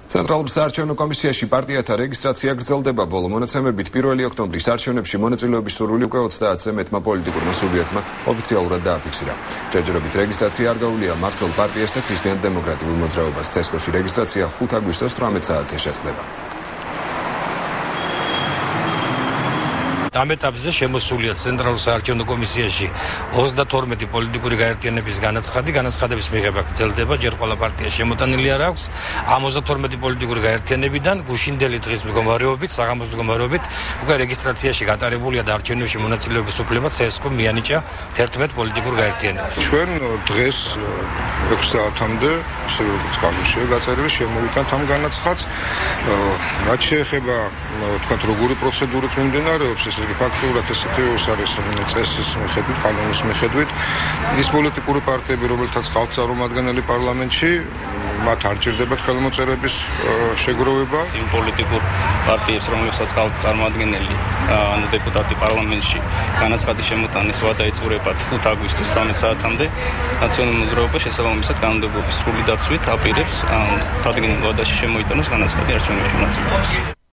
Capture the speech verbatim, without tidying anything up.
ცენტრალურ საარჩევნო კომისიაში პარტიათა რეგისტრაცია გრძელდება. ბოლო მონაცემებით პირველი ოქტომბრის არჩევნებში მონაწილეობის სურვილი უკვე ოცდაათზე მეტმა პოლიტიკურმა სუბიექტმა ოფიციალურად დააფიქსირა. ჯერჯერობით რეგისტრაცია არ გაუვლია მმართველ პარტიას და ქრისტიან დემოკრატიულ მოძრაობას. ცესკოში რეგისტრაცია ხუთ აგვისტოს თვრამეტ საათზე შეწყდება. ამ ეტაპზე შემოსულია ცენტრალურ საარჩევნო კომისიაში ოცდათორმეტი პოლიტიკური გაერთიანების განაცხადი. განაცხადების მიღება გრძელდება, ჯერ ყველა პარტია შემოტანილი არ აქვს. ამ ოცდათორმეტი პოლიტიკური გაერთიანებიდან გუშინდელი დღის მდგომარეობით, საღამოს მდგომარეობით უკვე რეგისტრაციაში გატარებულია და არჩევნებში მონაწილეობის უფლება ცესკო მიანიჭა თერთმეტ პოლიტიკურ გაერთიანებას. ჩვენ დღეს ექვსი საათამდე, ისე როგორც კანონშია გაწერილი, შემოვიტანთ ამ განაცხადს. რაც შეეხება, თქვათ, როგორი პროცედურით მიმდინარეობს, ეს ფაქტობრივად ესეთი არის წესის მიხედვით, კანონის მიხედვით. ის პოლიტიკური პარტიები, რომელთაც ყავთ წარმომადგენელი პარლამენტში, მათ არ ჭირდებათ ხელმოწერების შეგროვება. იმ პოლიტიკურ პარტიებს, რომლებსაც ყავთ წარმომადგენელი დეპუტატი პარლამენტში, განაცხადის შემოტანის ვადა ეწურებათ ხუთ აგვისტოს თვრამეტ საათამდე. ნაციონალური მოძრაობა შესაბამისად კანონმდებლობის სრული დაცვით აპირებს დადგენილ ვადაში შემოიტანოს განაცხადი არჩევნებში მონაწილეობას.